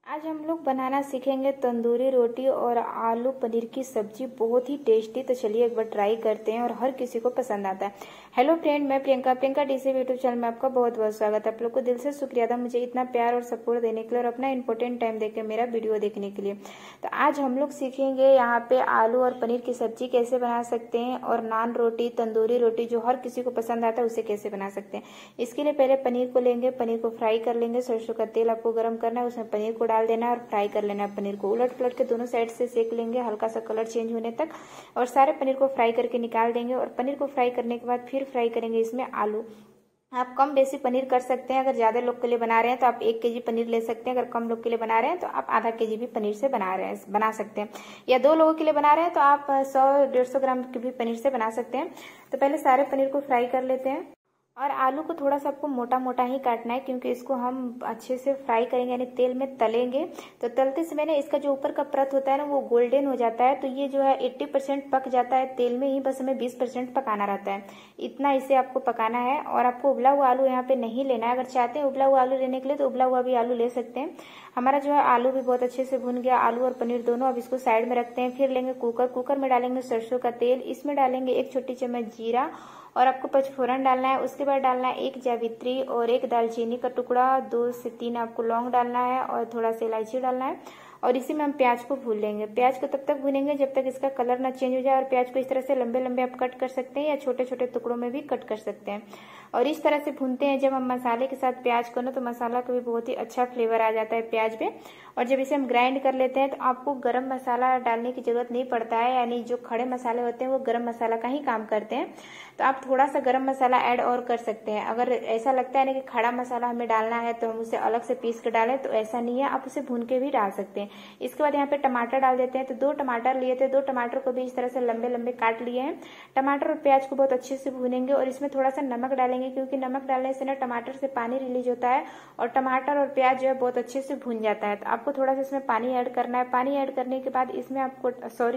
आज हम लोग बनाना सीखेंगे तंदूरी रोटी और आलू पनीर की सब्जी। बहुत ही टेस्टी। तो चलिए एक बार ट्राई करते हैं और हर किसी को पसंद आता है। हेलो फ्रेंड, मैं प्रियंका डीसी यूट्यूब चैनल में आपका बहुत बहुत स्वागत है। आप लोग को दिल से शुक्रिया था मुझे इतना प्यार और सपोर्ट देने के लिए और अपना इंपॉर्टेंट टाइम देकर मेरा वीडियो देखने के लिए। तो आज हम लोग सीखेंगे यहाँ पे आलू और पनीर की सब्जी कैसे बना सकते हैं और नान रोटी, तंदूरी रोटी जो हर किसी को पसंद आता है उसे कैसे बना सकते हैं। इसके लिए पहले पनीर को लेंगे, पनीर को फ्राई कर लेंगे। सरसों का तेल आपको गर्म करना है, उसमें पनीर को डाल देना है और फ्राई कर लेना है। पनीर को उलट पलट के दोनों साइड से सेक लेंगे हल्का सा कलर चेंज होने तक और सारे पनीर को फ्राई करके निकाल देंगे। और पनीर को फ्राई करने के बाद फिर फ्राई करेंगे इसमें आलू। आप कम बेसी पनीर कर सकते हैं। अगर ज्यादा लोग के लिए बना रहे हैं तो आप 1 केजी पनीर ले सकते हैं। अगर कम लोग के लिए बना रहे हैं तो आप आधा केजी भी पनीर से बना सकते हैं। या 2 लोगों के लिए बना रहे हैं तो आप 100-150 ग्राम की भी पनीर से बना सकते हैं। तो पहले सारे पनीर को फ्राई कर लेते हैं। और आलू को थोड़ा सा आपको मोटा मोटा ही काटना है क्योंकि इसको हम अच्छे से फ्राई करेंगे यानी तेल में तलेंगे। तो तलते समय ना इसका जो ऊपर का परत होता है ना वो गोल्डन हो जाता है। तो ये जो है 80% पक जाता है तेल में ही, बस हमें 20% पकाना रहता है। इतना इसे आपको पकाना है। और आपको उबला हुआ आलू यहाँ पे नहीं लेना है। अगर चाहते हैं उबला हुआ आलू लेने के लिए तो उबला हुआ भी आलू ले सकते हैं। हमारा जो है आलू भी बहुत अच्छे से भुन गया, आलू और पनीर दोनों। अब इसको साइड में रखते हैं। फिर लेंगे कुकर में डालेंगे सरसों का तेल। इसमें डालेंगे 1 छोटी चम्मच जीरा और आपको पचफोरन डालना है। उसके बाद डालना है 1 जावित्री और 1 दालचीनी का टुकड़ा, 2 से 3 आपको लौंग डालना है और थोड़ा सा इलायची डालना है। और इसी में हम प्याज को भून लेंगे। प्याज को तब तक भूनेंगे जब तक इसका कलर ना चेंज हो जाए। और प्याज को इस तरह से लंबे लंबे आप कट कर सकते हैं या छोटे छोटे टुकड़ों में भी कट कर सकते हैं। और इस तरह से भूनते हैं जब हम मसाले के साथ प्याज को ना, तो मसाला का भी बहुत ही अच्छा फ्लेवर आ जाता है प्याज पे। और जब इसे हम ग्राइंड कर लेते हैं तो आपको गरम मसाला डालने की जरूरत नहीं पड़ता है, यानी जो खड़े मसाले होते हैं वो गरम मसाला का ही काम करते हैं। तो आप थोड़ा सा गरम मसाला ऐड और कर सकते हैं। अगर ऐसा लगता है ना कि खड़ा मसाला हमें डालना है तो हम उसे अलग से पीस के डालें, तो ऐसा नहीं है, आप उसे भून के भी डाल सकते हैं। इसके बाद यहाँ पे टमाटर डाल देते हैं। तो 2 टमाटर लिए थे, 2 टमाटर को भी इस तरह से लंबे लंबे काट लिए हैं। टमाटर और प्याज को बहुत अच्छे से भूनेंगे और इसमें थोड़ा सा नमक डालेंगे क्योंकि नमक डालने से ना टमाटर से पानी रिलीज होता है और टमाटर और प्याज जो है बहुत अच्छे से भून जाता है। तो आपको थोड़ा सा इसमें पानी ऐड करना है। पानी ऐड करने के बाद इसमें आपको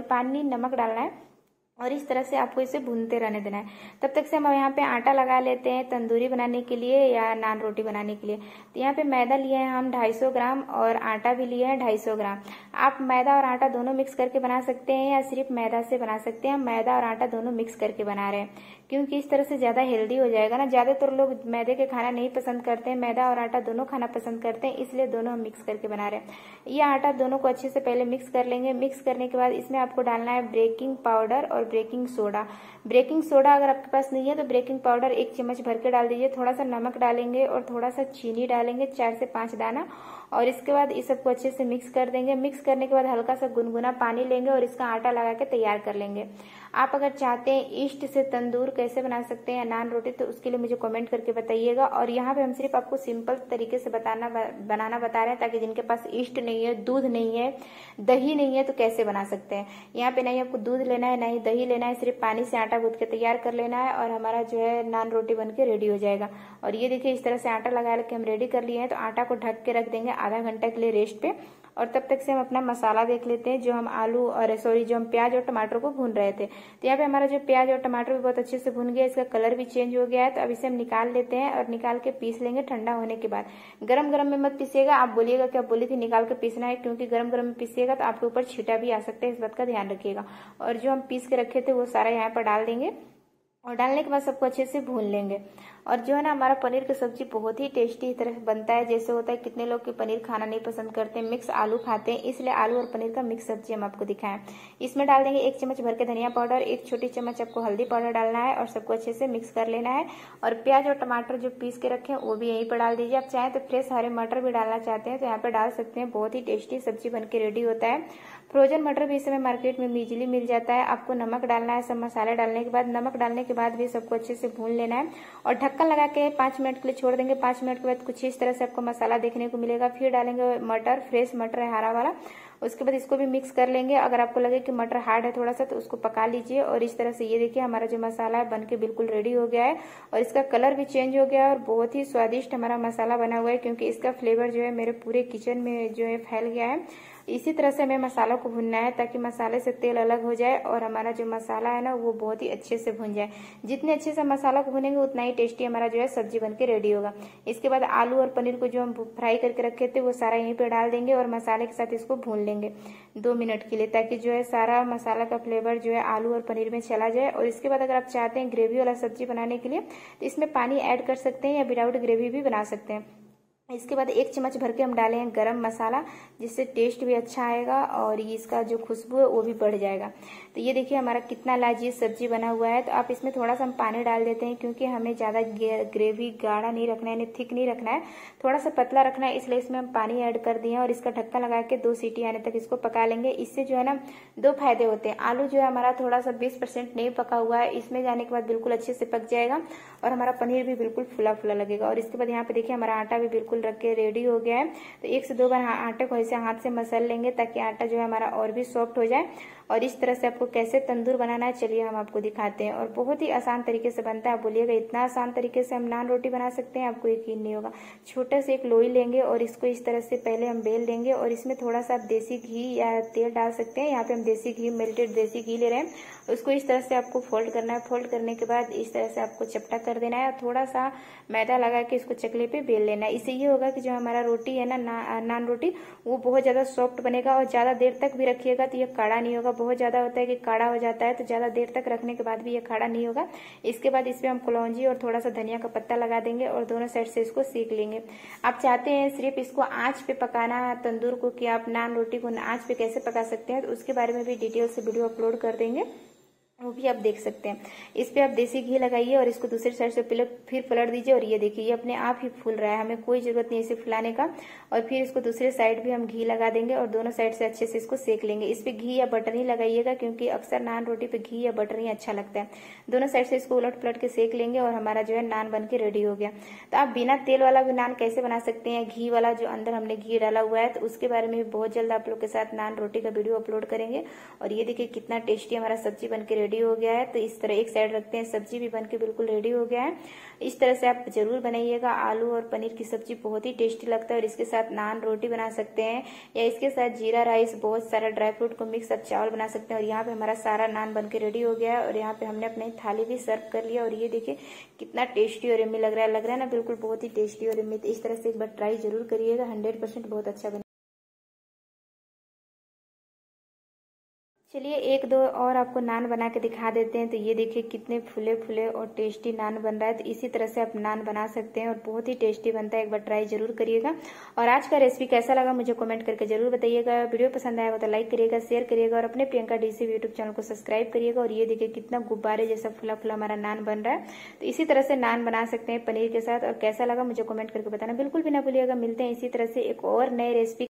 नमक डालना है और इस तरह से आपको इसे भूनते रहने देना है। तब तक से हम यहाँ पे आटा लगा लेते हैं तंदूरी बनाने के लिए या नान रोटी बनाने के लिए। तो यहाँ पे मैदा लिए हैं हम 250 ग्राम और आटा भी लिए हैं 250 ग्राम। आप मैदा और आटा दोनों मिक्स करके बना सकते हैं या सिर्फ मैदा से बना सकते हैं। हम मैदा और आटा दोनों मिक्स करके बना रहे हैं क्योंकि इस तरह से ज्यादा हेल्दी हो जाएगा ना। ज्यादातर लोग मैदे के खाना नहीं पसंद करते हैं, मैदा और आटा दोनों खाना पसंद करते हैं, इसलिए दोनों हम मिक्स करके बना रहे हैं। ये आटा दोनों को अच्छे से पहले मिक्स कर लेंगे। मिक्स करने के बाद इसमें आपको डालना है बेकिंग पाउडर और बेकिंग सोडा। बेकिंग सोडा अगर आपके पास नहीं है तो बेकिंग पाउडर 1 चम्मच भर के डाल दीजिए। थोड़ा सा नमक डालेंगे और थोड़ा सा चीनी डालेंगे 4 से 5 दाना। और इसके बाद इस सबको अच्छे से मिक्स कर देंगे। मिक्स करने के बाद हल्का सा गुनगुना पानी लेंगे और इसका आटा लगा के तैयार कर लेंगे। आप अगर चाहते हैं ईस्ट से तंदूर कैसे बना सकते हैं नान रोटी, तो उसके लिए मुझे कमेंट करके बताइएगा। और यहाँ पे हम सिर्फ आपको सिंपल तरीके से बनाना बता रहे हैं ताकि जिनके पास ईस्ट नहीं है, दूध नहीं है, दही नहीं है, तो कैसे बना सकते हैं। यहाँ पे नहीं आपको दूध लेना है, नहीं दही लेना है, सिर्फ पानी से आटा गूंथ के तैयार कर लेना है और हमारा जो है नान रोटी बन के रेडी हो जाएगा। और ये देखिए इस तरह से आटा लगा के हम रेडी कर लिए हैं। तो आटा को ढक के रख देंगे आधा घंटा के लिए रेस्ट पे। और तब तक से हम अपना मसाला देख लेते हैं जो हम जो हम प्याज और टमाटर को भून रहे थे। तो यहाँ पे हमारा जो प्याज और टमाटर भी बहुत अच्छे से भून गया, इसका कलर भी चेंज हो गया है। तो अब इसे हम निकाल लेते हैं और निकाल के पीस लेंगे ठंडा होने के बाद। गरम गरम में मत पीसिएगा। आप बोलिएगा कि आप बोली थी निकाल के पीसना है, क्योंकि गरम गरम में पीसिएगा तो आपके ऊपर छींटा भी आ सकता है, इस बात का ध्यान रखिएगा। और जो हम पीस के रखे थे वो सारा यहाँ पर डाल देंगे और डालने के बाद सबको अच्छे से भून लेंगे। और जो है ना हमारा पनीर की सब्जी बहुत ही टेस्टी इस तरह बनता है। जैसे होता है कितने लोग के पनीर खाना नहीं पसंद करते, मिक्स आलू खाते हैं, इसलिए आलू और पनीर का मिक्स सब्जी हम आपको दिखाएं। इसमें डाल देंगे 1 चम्मच भर के धनिया पाउडर, 1 छोटी चम्मच आपको हल्दी पाउडर डालना है और सबको अच्छे से मिक्स कर लेना है। और प्याज और टमाटर जो पीस के रखे हैं वो भी यहीं पर डाल दीजिए। आप चाहें तो फ्रेश हरे मटर भी डालना चाहते हैं तो यहाँ पर डाल सकते हैं। बहुत ही टेस्टी सब्जी बन के रेडी होता है। फ्रोजन मटर भी इस समय मार्केट में इजीली मिल जाता है। आपको नमक डालना है सब मसाले डालने के बाद। नमक डालने के बाद भी सबको अच्छे से भून लेना है और ढक्कन लगा के 5 मिनट के लिए छोड़ देंगे। 5 मिनट के बाद कुछ इस तरह से आपको मसाला देखने को मिलेगा। फिर डालेंगे मटर, फ्रेश मटर है हरा वाला, उसके बाद इसको भी मिक्स कर लेंगे। अगर आपको लगे कि मटर हार्ड है थोड़ा सा तो उसको पका लीजिए। और इस तरह से ये देखिए हमारा जो मसाला है बन के बिल्कुल रेडी हो गया है और इसका कलर भी चेंज हो गया है और बहुत ही स्वादिष्ट हमारा मसाला बना हुआ है, क्योंकि इसका फ्लेवर जो है मेरे पूरे किचन में जो है फैल गया है। इसी तरह से हमें मसाला को भुनना है ताकि मसाले से तेल अलग हो जाए और हमारा जो मसाला है ना वो बहुत ही अच्छे से भुन जाए। जितने अच्छे से मसाला को भुनेंगे उतना ही टेस्टी हमारा जो है सब्जी बन के रेडी होगा। इसके बाद आलू और पनीर को जो हम फ्राई करके रखे थे वो सारा यहीं पे डाल देंगे और मसाले के साथ इसको भून लेंगे 2 मिनट के लिए, ताकि जो है सारा मसाला का फ्लेवर जो है आलू और पनीर में चला जाए। और इसके बाद अगर आप चाहते हैं ग्रेवी वाला सब्जी बनाने के लिए तो इसमें पानी ऐड कर सकते हैं या विदाउट ग्रेवी भी बना सकते हैं। इसके बाद 1 चम्मच भर के हम डाले हैं गरम मसाला, जिससे टेस्ट भी अच्छा आएगा और इसका जो खुशबू है वो भी बढ़ जाएगा। तो ये देखिए हमारा कितना लाजीज सब्जी बना हुआ है। तो आप इसमें थोड़ा सा हम पानी डाल देते हैं, क्योंकि हमें ज़्यादा ग्रेवी गाढ़ा नहीं रखना है, थिक नहीं रखना है, थोड़ा सा पतला रखना है, इसलिए इसमें हम पानी ऐड कर दिए हैं। और इसका ढक्कन लगा के 2 सीटी आने तक इसको पका लेंगे। इससे जो है ना 2 फायदे होते हैं। आलू जो है हमारा थोड़ा सा 20% नहीं पका हुआ है, इसमें जाने के बाद बिल्कुल अच्छे से पक जाएगा और हमारा पनीर भी बिल्कुल फुला फुला लगेगा। और इसके बाद यहाँ पे देखिए हमारा आटा भी बिल्कुल रख के रेडी हो गया है। तो 1 से 2 बार आटे को ऐसे हाथ से मसल लेंगे ताकि आटा जो है हमारा और भी सॉफ्ट हो जाए। और इस तरह से आपको कैसे तंदूर बनाना है चलिए हम आपको दिखाते हैं। और बहुत ही आसान तरीके से बनता है। आप बोलिएगा इतना आसान तरीके से हम नान रोटी बना सकते हैं, आपको यकीन नहीं होगा। छोटे से एक लोई लेंगे और इसको इस तरह से पहले हम बेल देंगे और इसमें थोड़ा सा आप देसी घी या तेल डाल सकते हैं। यहाँ पे हम देसी घी, मेल्टेड देसी घी ले रहे हैं। उसको इस तरह से आपको फोल्ड करना है। फोल्ड करने के बाद इस तरह से आपको चपटा कर देना है और थोड़ा सा मैदा लगा के इसको चकले पे बेल लेना है। इससे ये होगा कि जो हमारा रोटी है ना नान रोटी, वो बहुत ज्यादा सॉफ्ट बनेगा और ज्यादा देर तक भी रखिएगा तो ये काढ़ा नहीं होगा। बहुत ज्यादा होता है कि काढ़ा हो जाता है, तो ज्यादा देर तक रखने के बाद भी ये काढ़ा नहीं होगा। इसके बाद इसमें हम कलौंजी और थोड़ा सा धनिया का पत्ता लगा देंगे और दोनों साइड से इसको सेक लेंगे। आप चाहते हैं सिर्फ इसको आंच पे पकाना है तंदूर को, कि आप नान रोटी को आंच पे कैसे पका सकते हैं, तो उसके बारे में भी डिटेल से वीडियो अपलोड कर देंगे, वो भी आप देख सकते हैं। इस पे आप देसी घी लगाइए और इसको दूसरी साइड से फिर पलट दीजिए और ये देखिए ये अपने आप ही फूल रहा है, हमें कोई जरूरत नहीं इसे फुलाने का। और फिर इसको दूसरे साइड भी हम घी लगा देंगे और दोनों साइड से अच्छे से इसको सेक लेंगे। इस पे घी या बटर ही लगाइएगा, क्योंकि अक्सर नान रोटी पे घी या बटर ही अच्छा लगता है। दोनों साइड से इसको उलट पलट के सेक लेंगे और हमारा जो है नान बन के रेडी हो गया। तो आप बिना तेल वाला भी नान कैसे बना सकते हैं, घी वाला जो अंदर हमने घी डाला हुआ है, तो उसके बारे में भी बहुत जल्द आप लोग के साथ नान रोटी का वीडियो अपलोड करेंगे। और ये देखिए कितना टेस्टी हमारा सब्जी बन के रेडी हो गया है। तो इस तरह एक साइड रखते हैं, सब्जी भी बनके बिल्कुल रेडी हो गया है। इस तरह से आप जरूर बनाइएगा। आलू और पनीर की सब्जी बहुत ही टेस्टी लगता है और इसके साथ नान रोटी बना सकते हैं या इसके साथ जीरा राइस, बहुत सारा ड्राई फ्रूट को मिक्स आप चावल बना सकते हैं। और यहाँ पे हमारा सारा नान बनके रेडी हो गया है और यहाँ पे हमने अपनी थाली भी सर्व कर लिया। और ये देखिए कितना टेस्टी और यम्मी लग रहा है ना, बिल्कुल बहुत ही टेस्टी और यम्मी। इस तरह से एक बार ट्राई जरूर करिएगा, 100% बहुत अच्छा बने। चलिए 1-2 और आपको नान बना के दिखा देते हैं। तो ये देखिए कितने फुले फुले और टेस्टी नान बन रहा है। तो इसी तरह से आप नान बना सकते हैं और बहुत ही टेस्टी बनता है, एक बार ट्राई जरूर करिएगा। और आज का रेसिपी कैसा लगा मुझे कमेंट करके जरूर बताइएगा। वीडियो पसंद आएगा तो लाइक करिएगा, शेयर करिएगा और अपने प्रियंका डीसी यूट्यूब चैनल को सब्सक्राइब करिएगा। और ये देखिए कितना गुब्बारे जैसा फुला फुला हमारा नान बन रहा है। तो इसी तरह से नान बना सकते हैं पनीर के साथ। और कैसा लगा मुझे कमेंट करके बताना बिल्कुल भी ना भूलिएगा। मिलते हैं इसी तरह से एक और नए रेसिपी